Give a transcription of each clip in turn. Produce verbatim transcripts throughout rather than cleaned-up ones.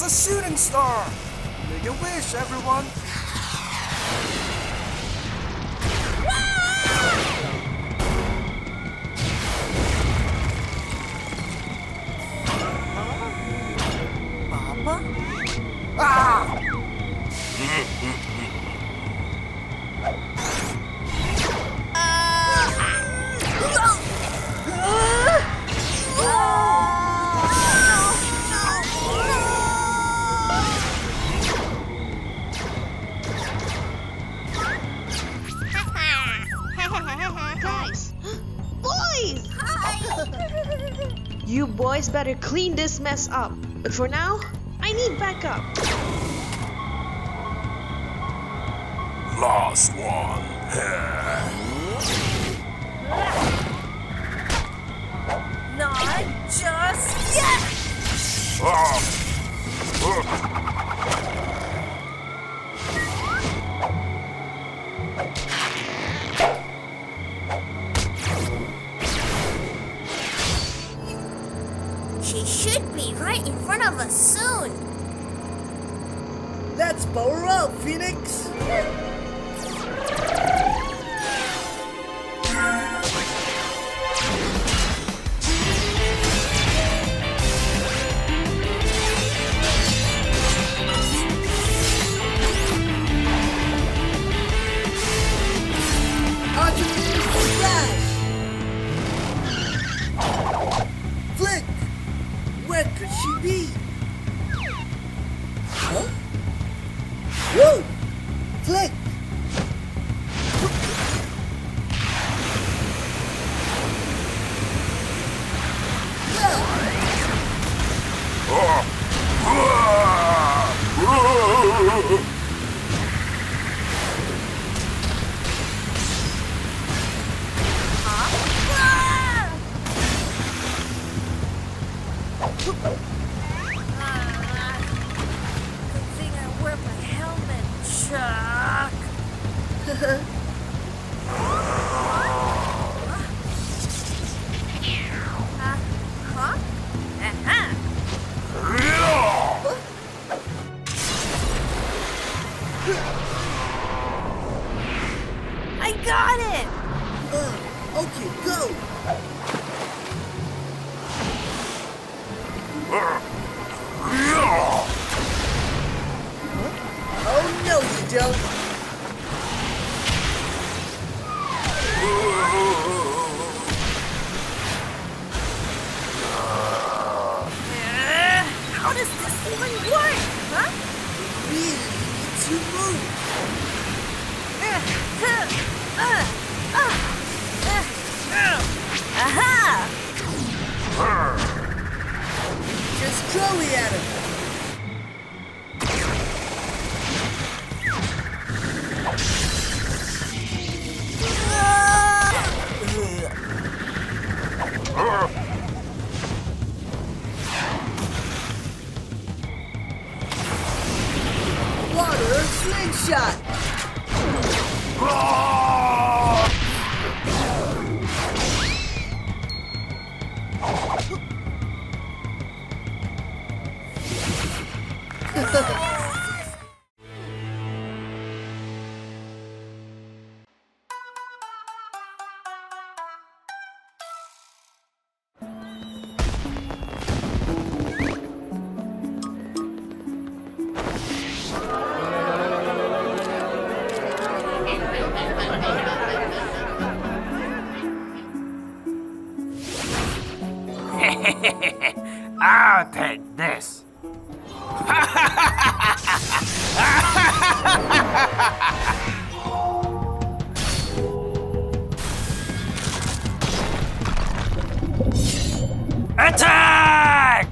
a shooting star! Make a wish, everyone! Papa? Ah! Guys! Boys! You boys better clean this mess up. But for now, I need backup. Last one. Not just yet! She should be right in front of us soon. Let's power up, Phoenix! Flick! Where could she be? Huh? Whoa! Flick! Good thing I wear my helmet, Chuck. uh, huh? Uh-huh. I got it! Uh, okay, go! Oh no, you don't! Uh, how does this even work, huh? Really need to move! Uh, uh, uh, uh, uh, aha! Just throw it at him! Water slingshot! I'll take this. Attack!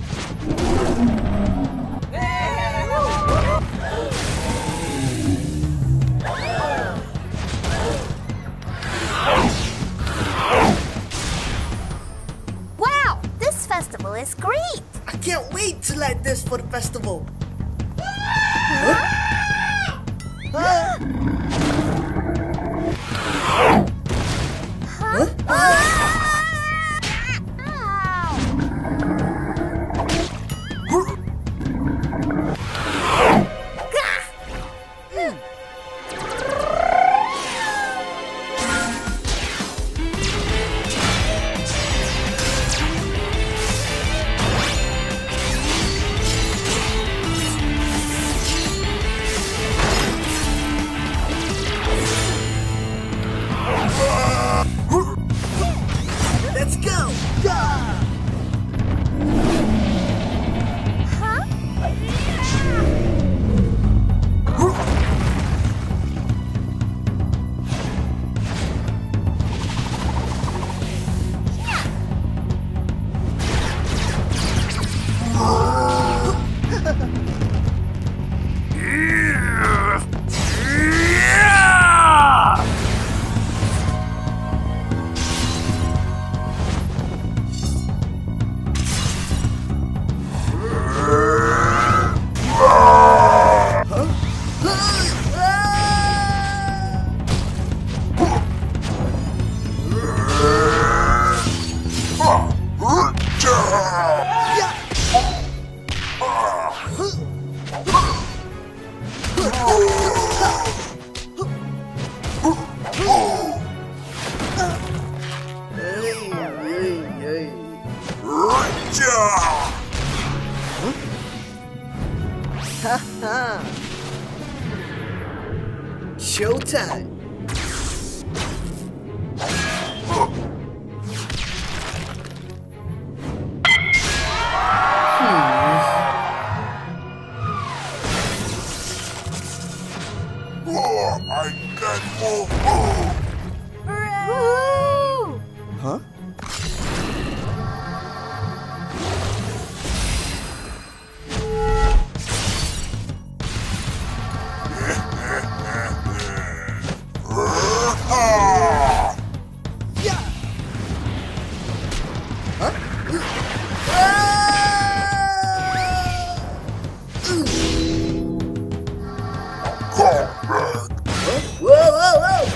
Wow, this festival is great. I can't wait to light this for the festival! Huh? Huh? Huh? Ow. Ha ha! Showtime! Oh, I can move. Oh. Hooray! Huh? Yeah! Huh? Come back. Whoa, whoa, whoa,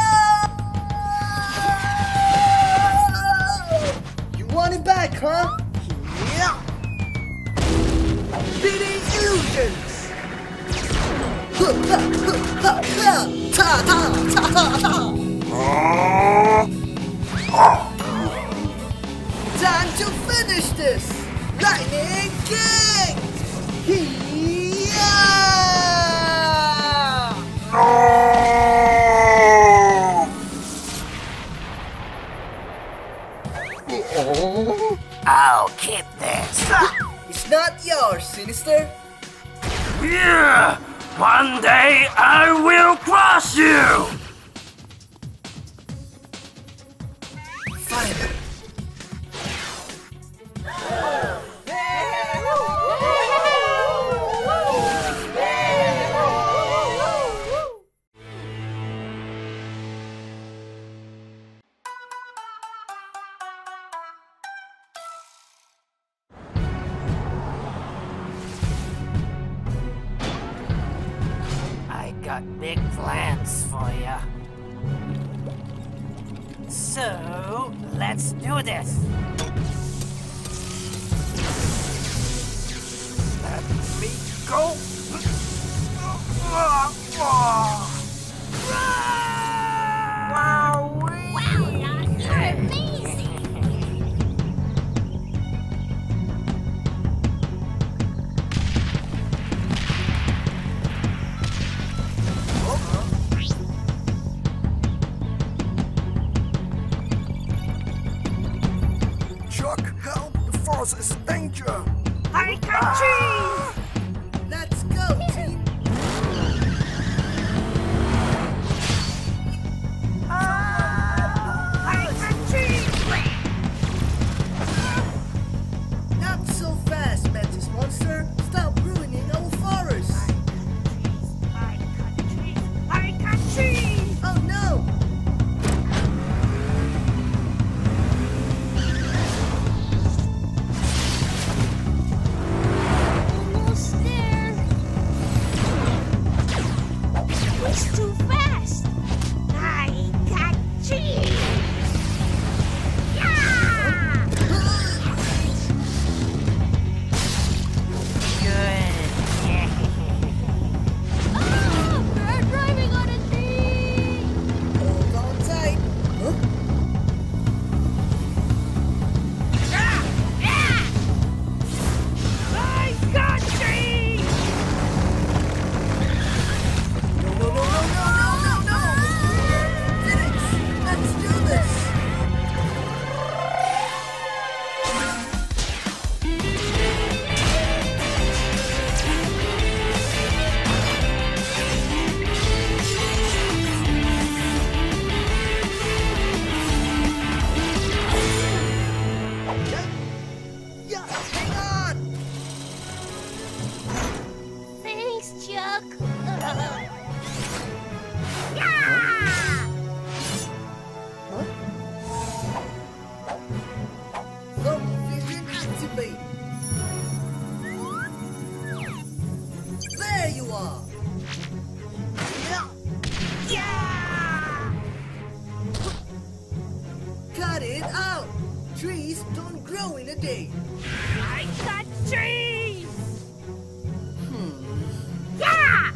whoa! You want it back, huh? Yeah! Beating illusions! Ha, ha, ha, ha, ta, ta, ta, ta, ta. Time to finish this! Lightning King! Yeah! I'll keep this. It's not yours, Sinister. Yeah! One day I will crush you! Finally. I got big plans for ya. So, let's do this. Let me go. Wow! Wow, you're amazing! Chuck, help! The force is in danger! I can Let's go, team. Not so fast, Mantis Monster. Stop ruining our forest. Oh no! Almost there. It's too fast. I got cheese. Yeah! Oh, we're driving on a tree. Hold on tight. Huh? No, no, no, no, no, no, no, no! Phoenix, let's do this! Yeah, hang on! Thanks, Chuck. Yeah! Huh? Thermal vision activate! There you are! Yeah! Cut it out! Trees don't grow in a day! Yeah!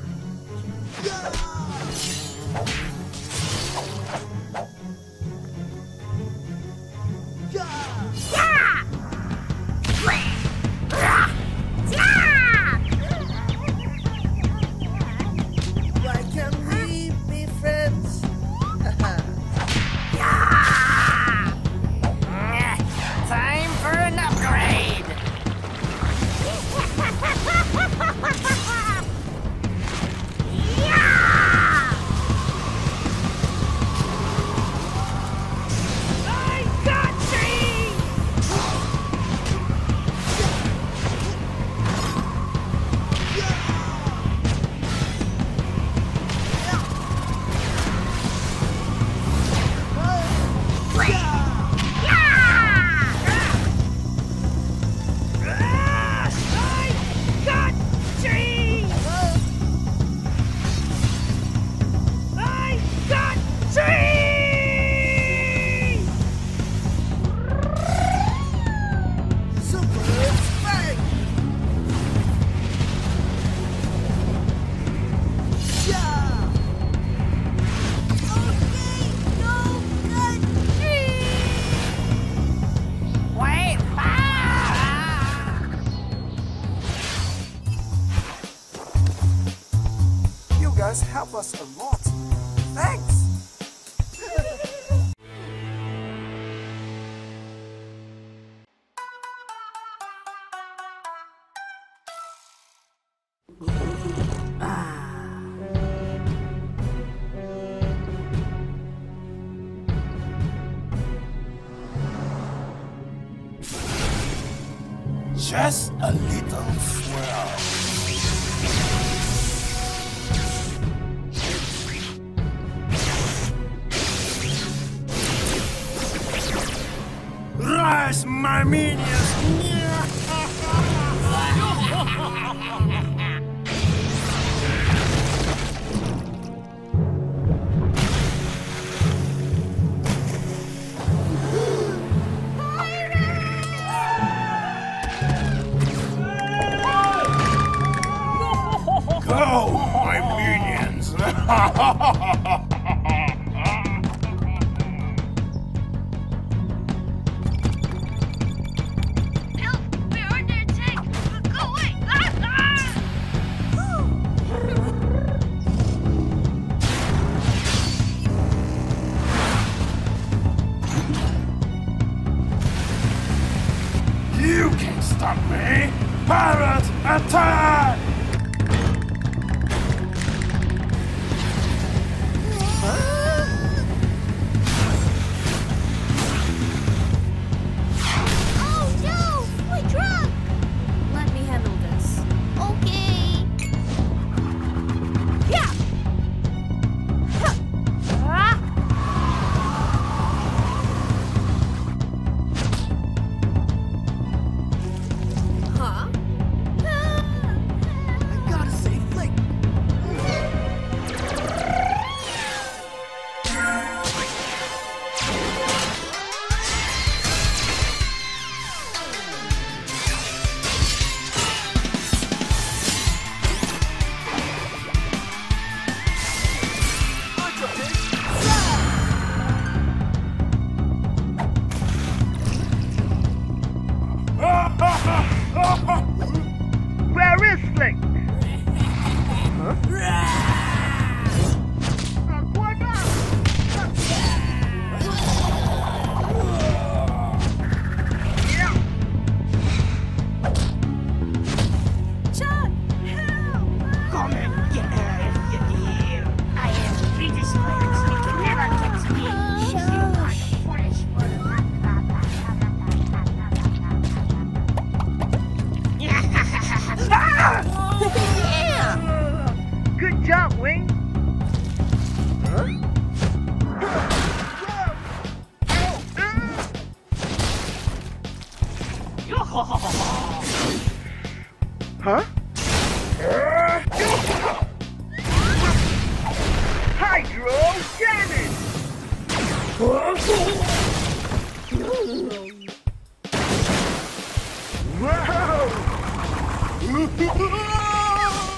Yeah! Yeah! Yeah! guys help us a lot. Thanks! Just a little swirl. Rise, my minions! Go, my minions! You can't stop me! Pirate attack! Oh no! My truck! Let me handle this. Okay. Yeah! Ah! Huh? I gotta save Flick. Where is Flick? Huh? Chuck! Help! Come and get her, I am British pirates. You can never catch me. You are foolish Yeah! Good job, Wing. Huh? Huh? Hydro cannon! Wow!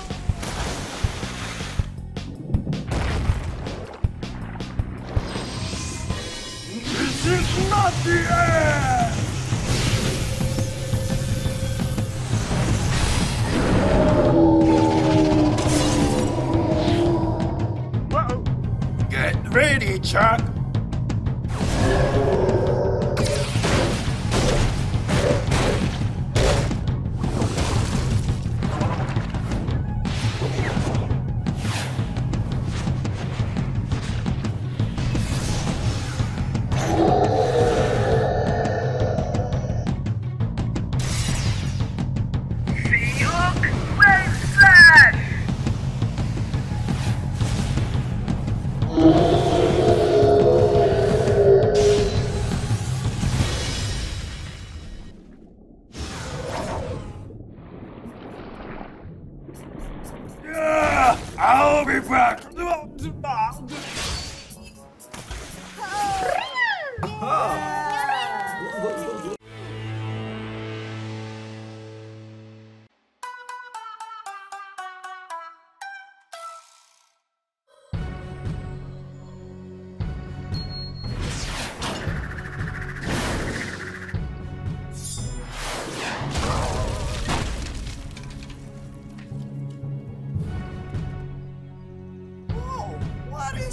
This is not the end! Uh-oh. Get ready, Chuck! Seahawk Wave Slash! Yeah, I'll be back!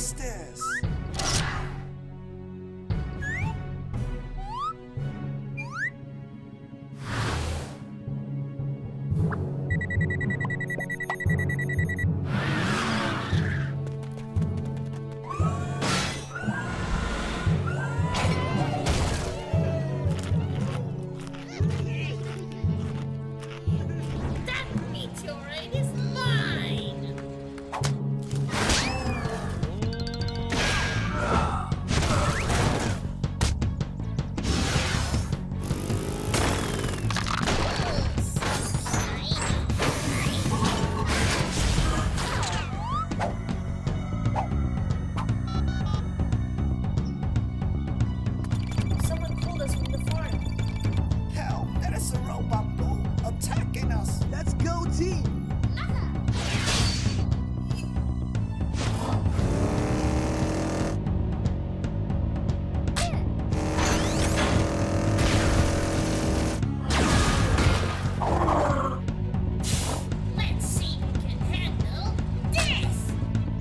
What's this? That meteorite is mine! Someone called us from the farm. Hell, there is a robot bull attacking us. Let's go, team! Let's see who can handle this!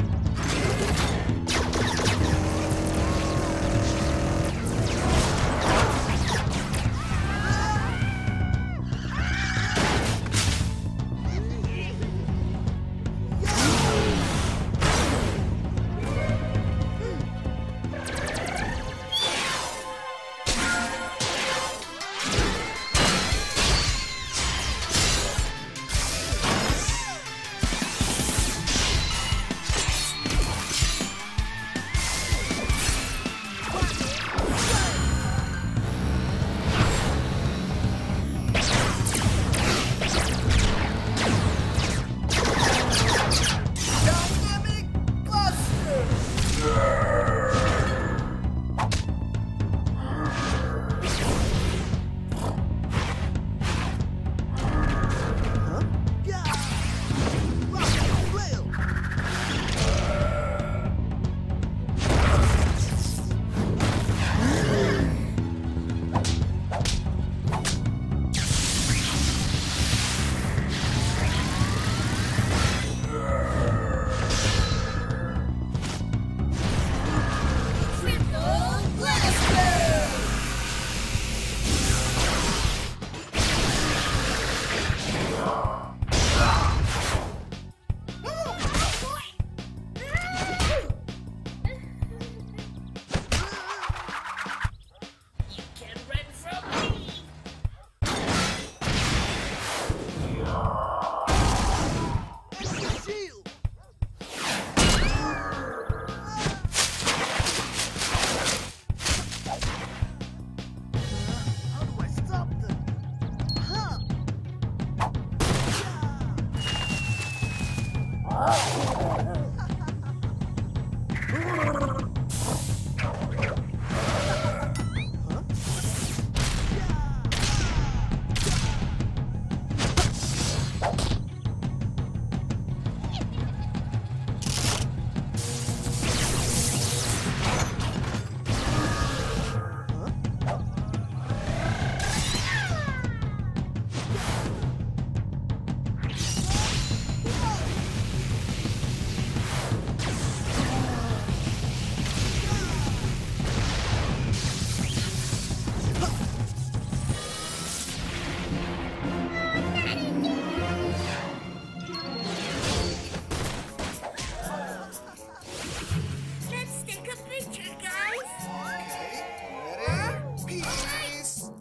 Dynamic Buster! Huh? Yeah! Rock and flail! Triple Blaster! You can run from me! Shield! How do I stop them? Huh? Let's take a picture, guys! Ready? Peace.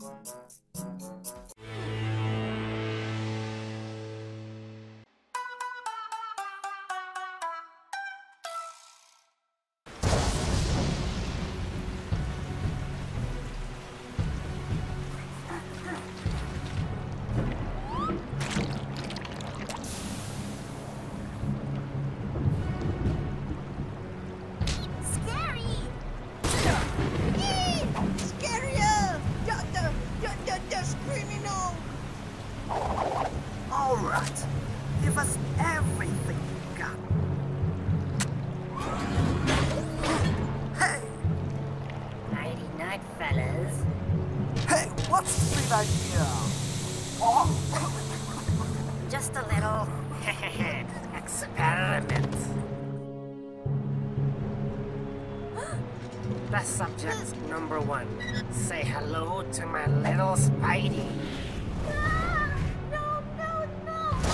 Scary! Scarier! The, the, the, the, the criminal! Alright. Give us everything you got. Hey! Nighty night, fellas. Hey, what's the big idea? Oh, Just a little experiment. Test subject number one. Say hello to my little Spidey. Ah! No, no, no! Ah!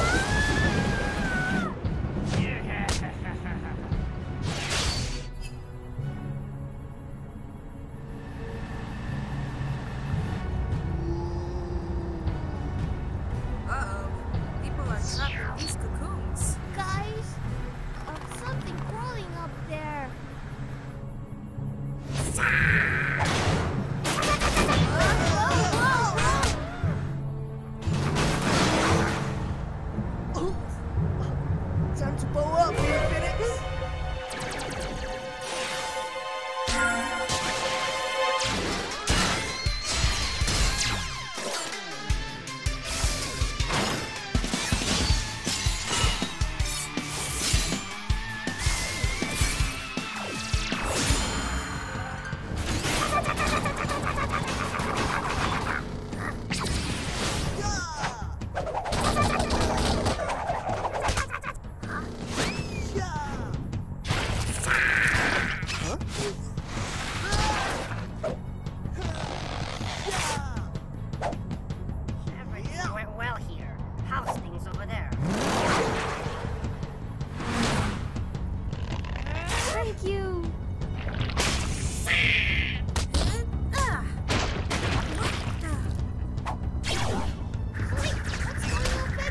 Uh-oh. People are trapped in these cocoons. Guys, uh, something crawling up there. Time to bow up, here, Phoenix. Everything went well here. How's things over there? Thank you. Ah! Wait, what's going on back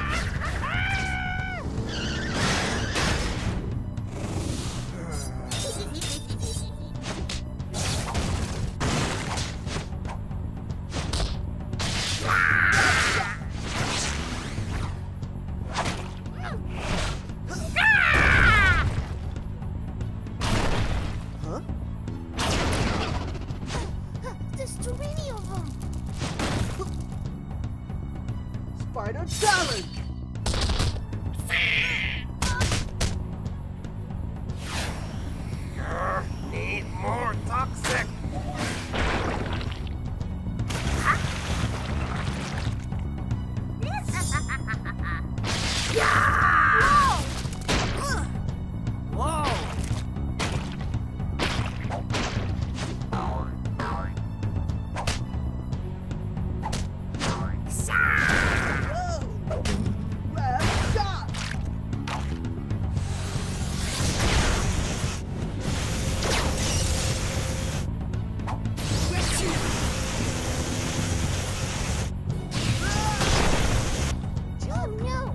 Huh? There's too many of them. Spider challenge! Need more toxic. Whoa! Whoa! Last shot! Oh no.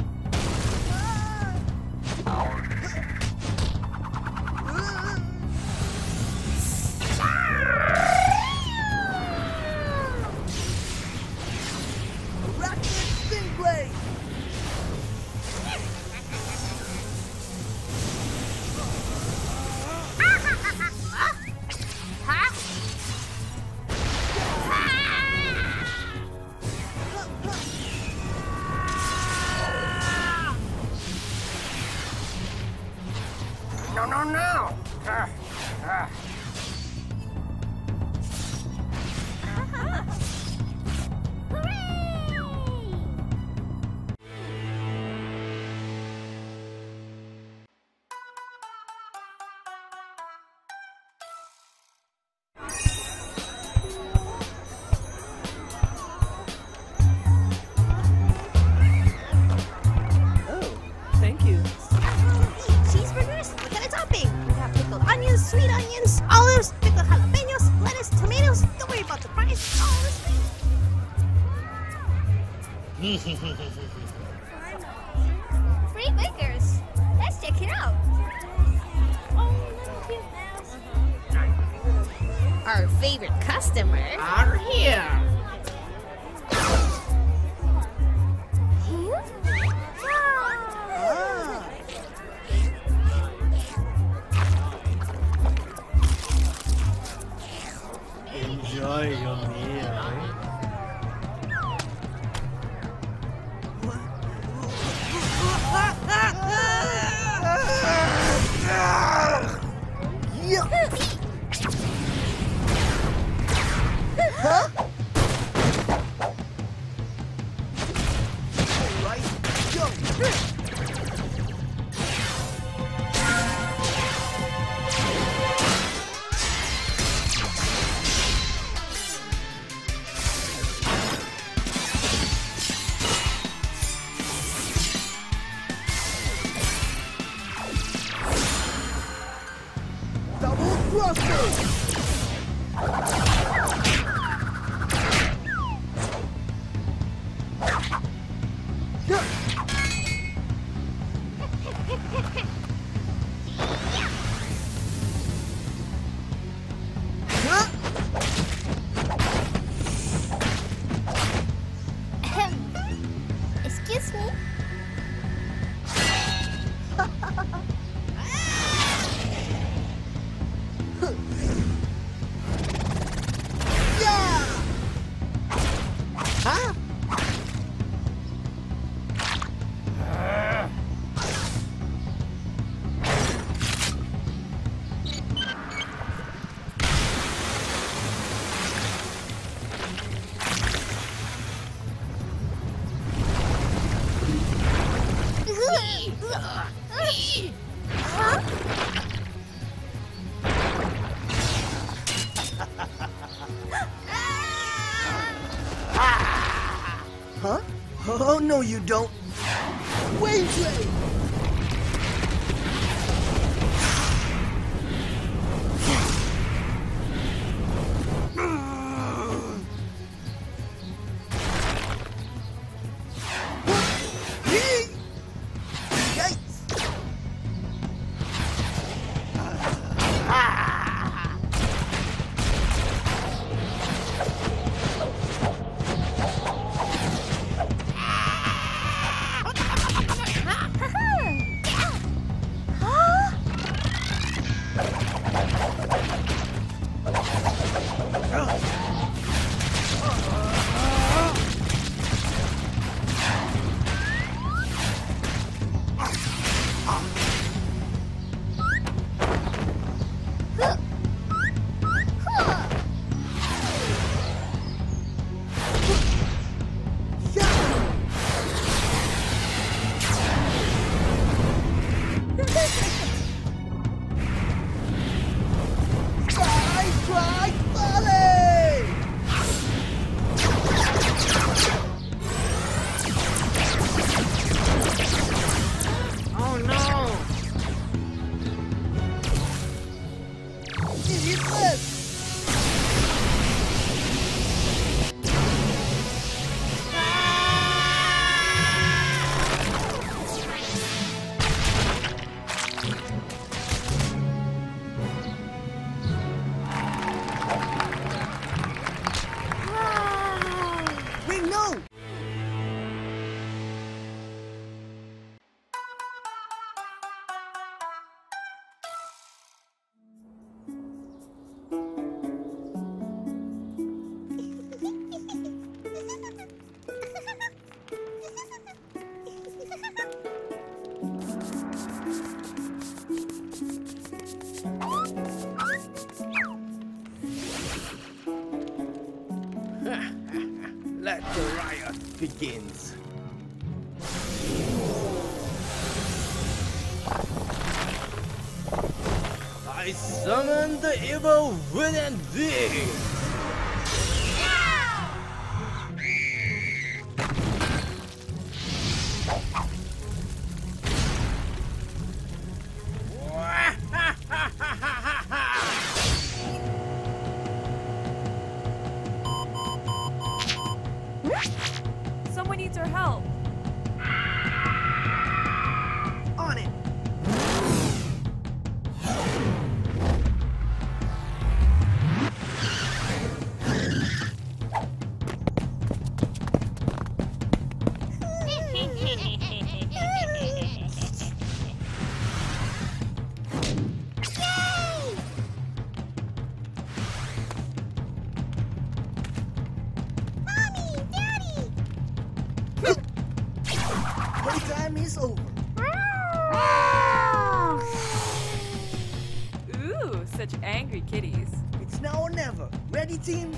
Arachnid Sting Blade! No, no, no! Ah, ah. Oh, thank you. Cheeseburgers with a topping. We have pickled onions, sweet onions, olives, pickled jalapenos, lettuce, tomatoes. Don't worry about the price. All this thing. Free Bakers. Let's check it out. Oh, little cute mouse. Our favorite customer. Are here! Here? Ah! Enjoy your meal. Yeah. Huh? Excuse me. Huh? Huh? Oh, no, you don't. Wait, wait. Let the riot begins. I summon the evil within thee! Someone needs our help. On it. Playtime is over. Ooh, such angry kitties. It's now or never. Ready, team?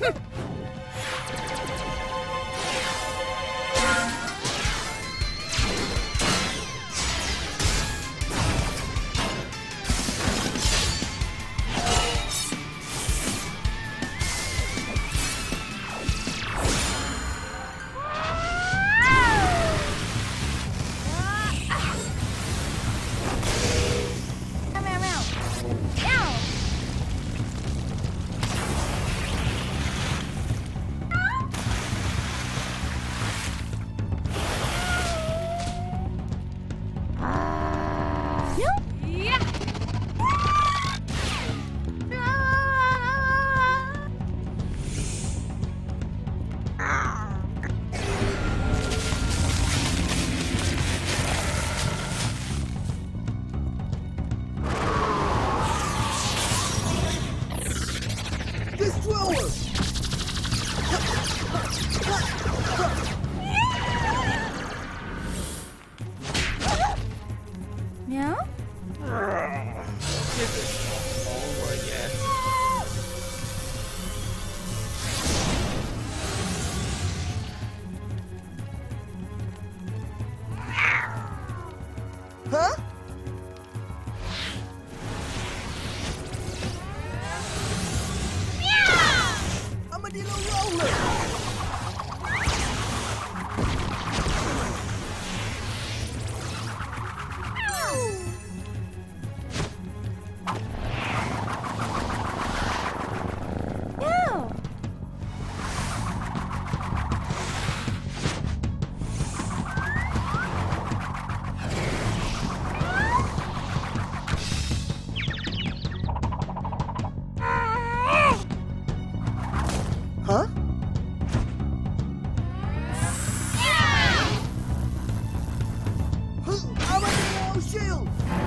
Meow? Over, yes. Huh? Armadillo roller! Meow! Huh? Armadillo shield!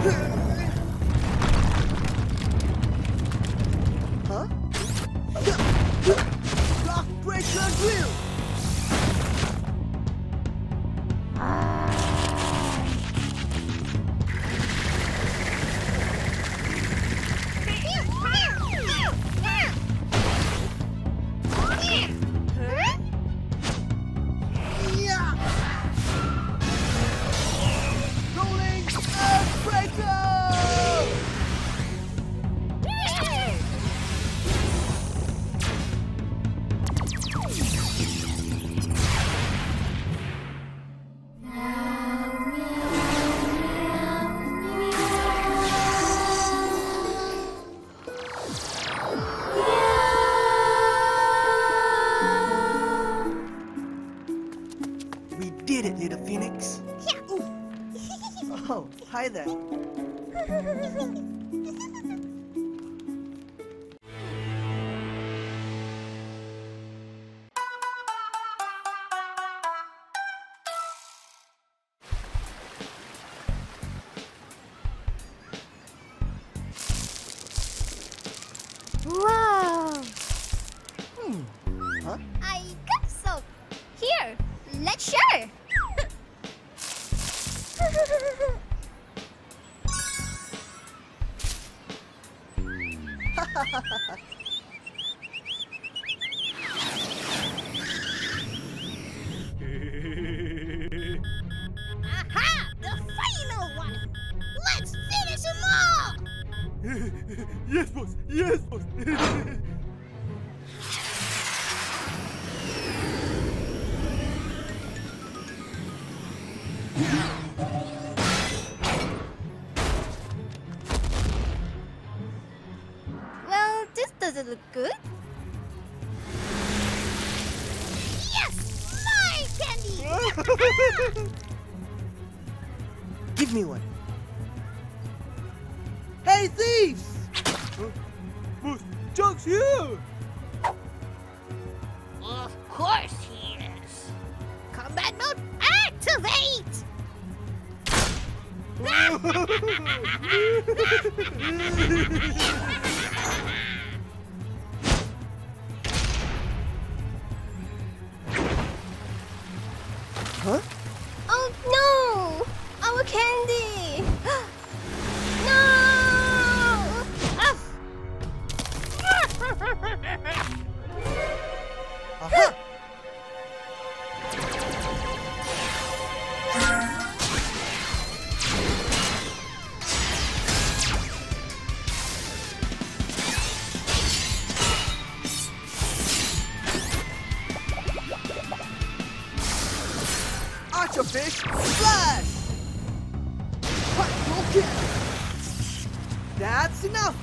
Huh? Rock breaker drill! Yeah! Rolling Earthbreaker! We did it, little Phoenix. Yeah. Oh, hi there. Wow! Hmm. Huh? I got some. Here, let's share. Aha! The final one! Let's finish them all! Yes, boss. Yes, boss. Well, this doesn't look good. Yes! My candy! Give me one. Hey, thieves! Boss, Chuck's here. Of course he is. Combat mode activate! Huh? Oh no! Our candy! No! Aha! Archerfish splash! Hot kick! That's enough!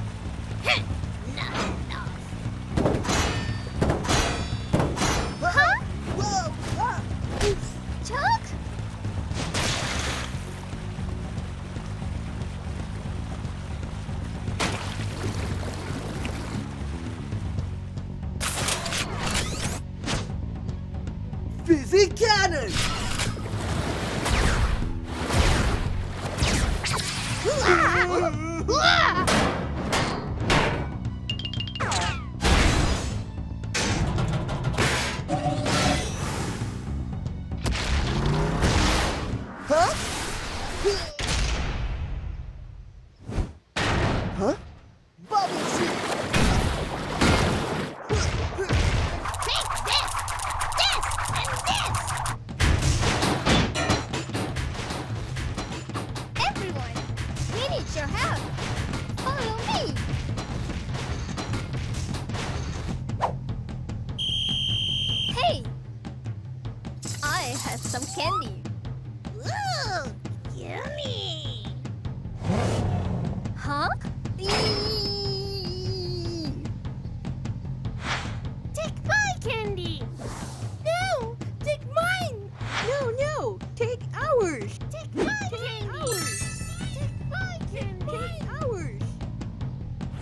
Huh? Whoa! Ah! Oops! Chuck? Fizzy cannon! Huh? sure have. Follow me. Hey! I have some candy. Ooh, yummy. Huh? Eee. Take my candy. No, take mine. No, no, take ours. Take my candy. Ours. Take my candy. Take ours.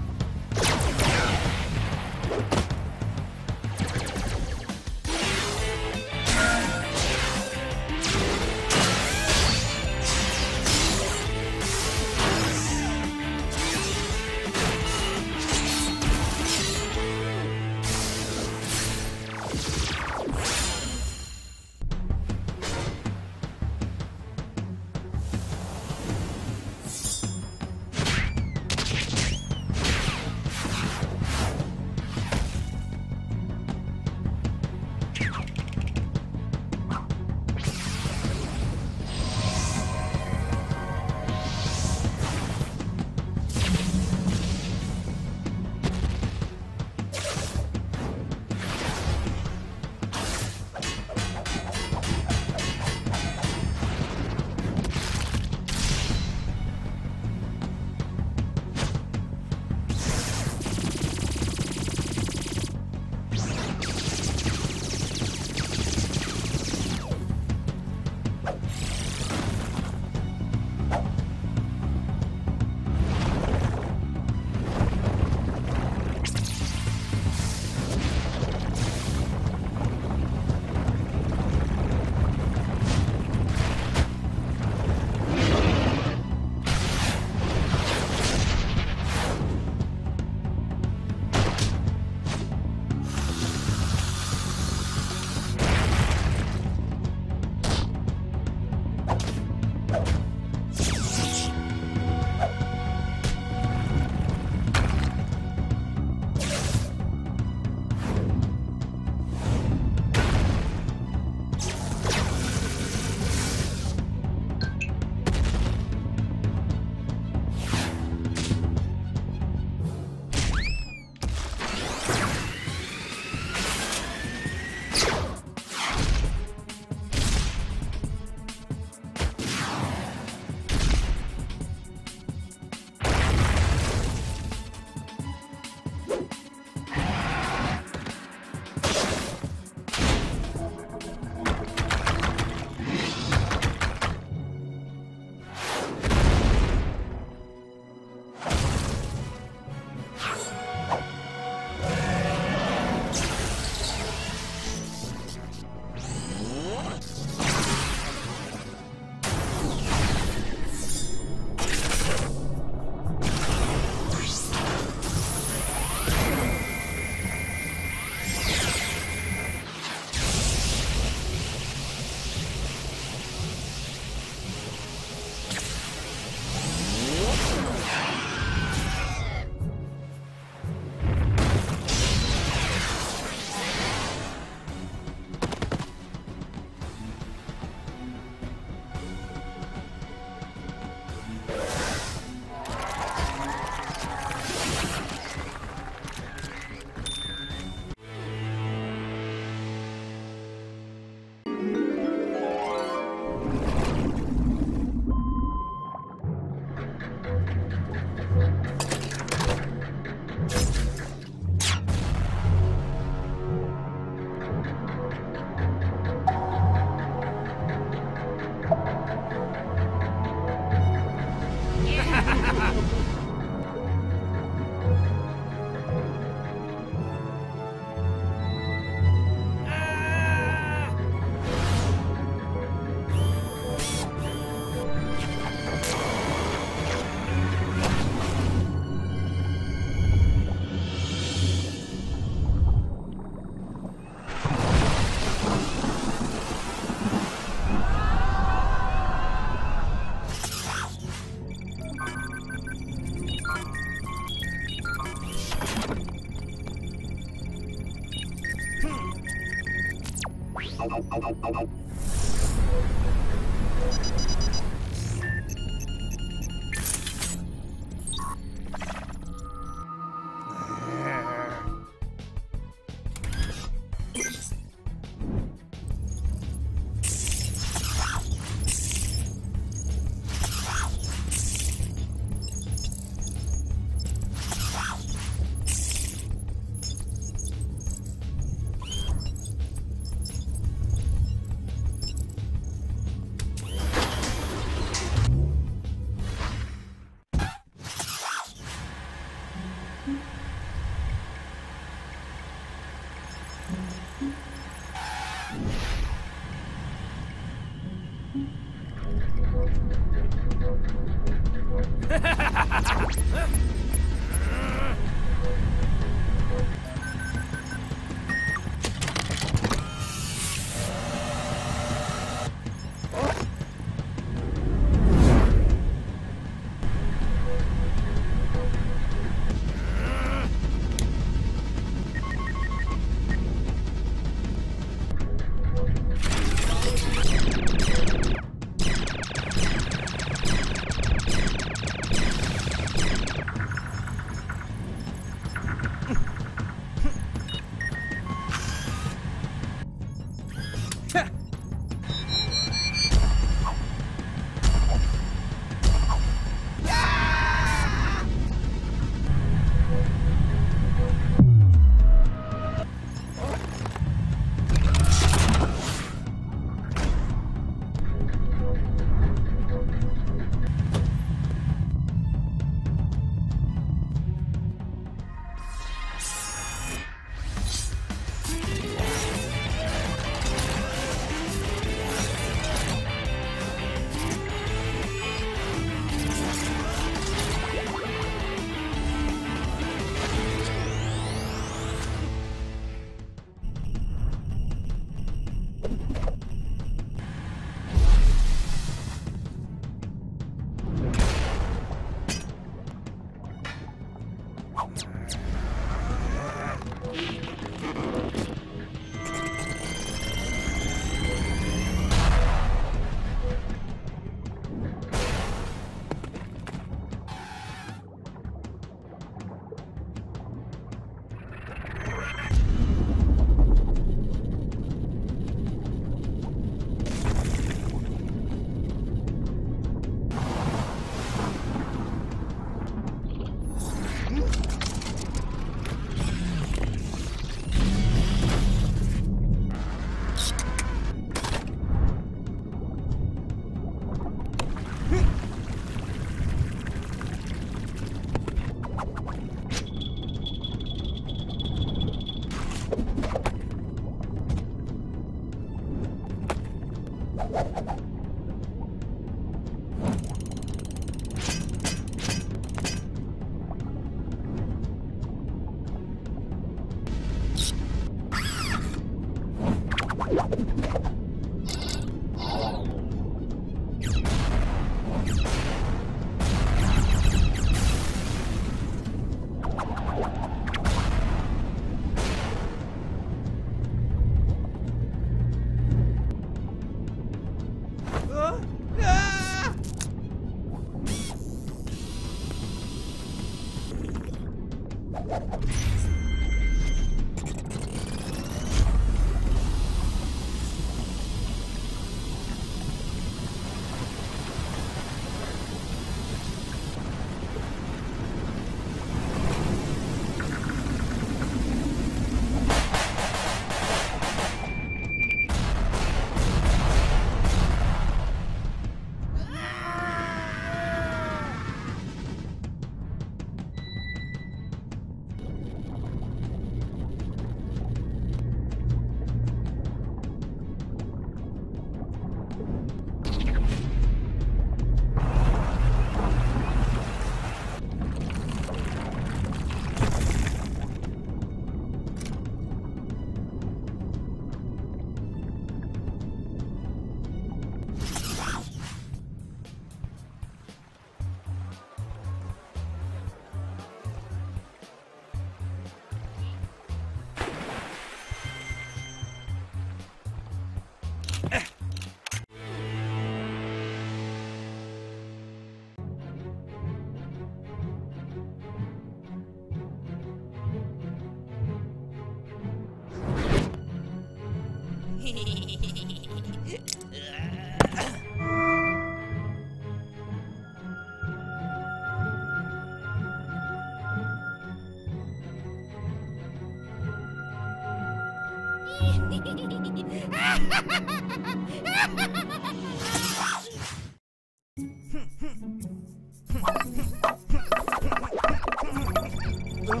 Uh,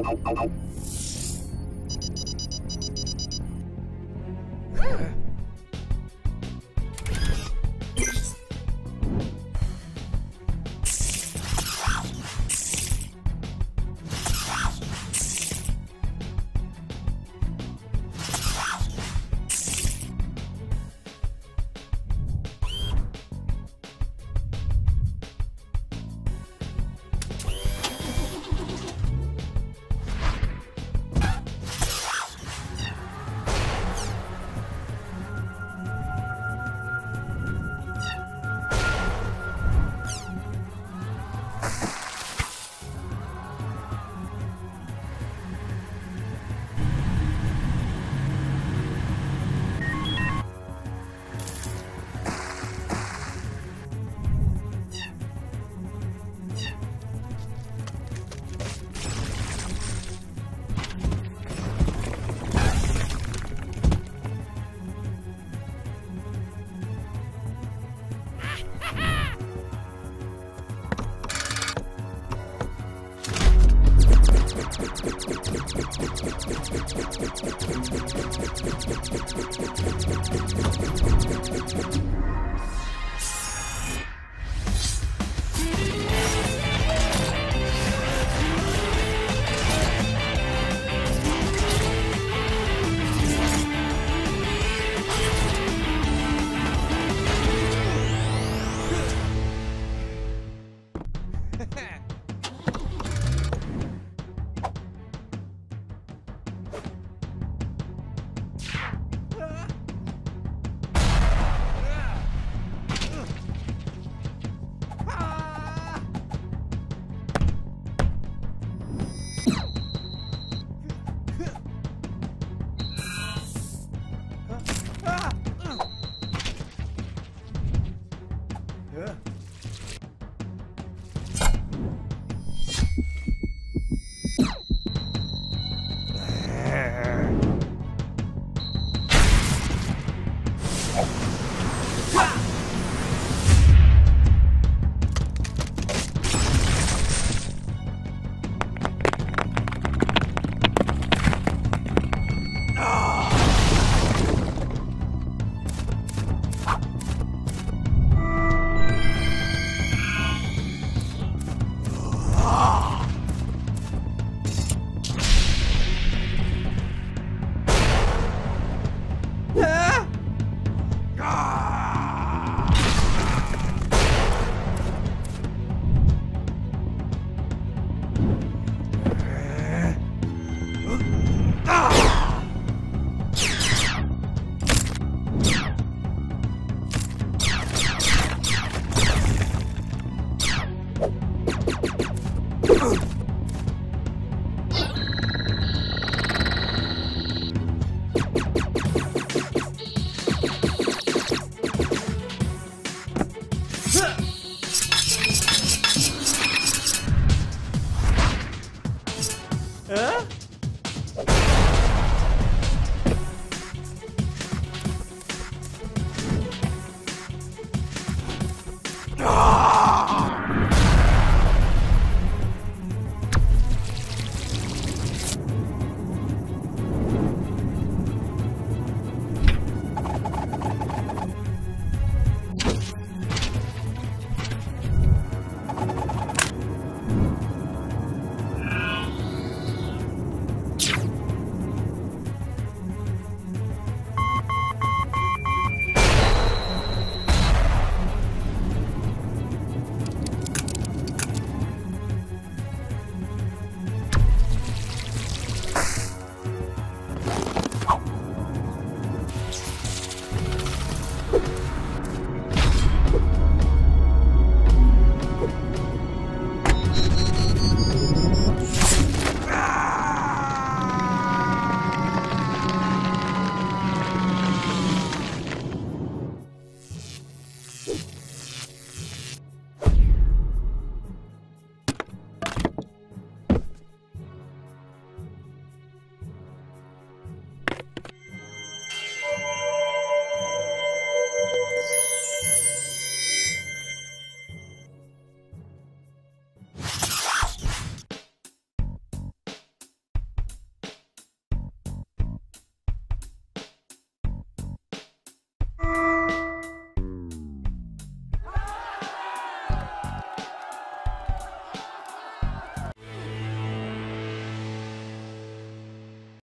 Ah!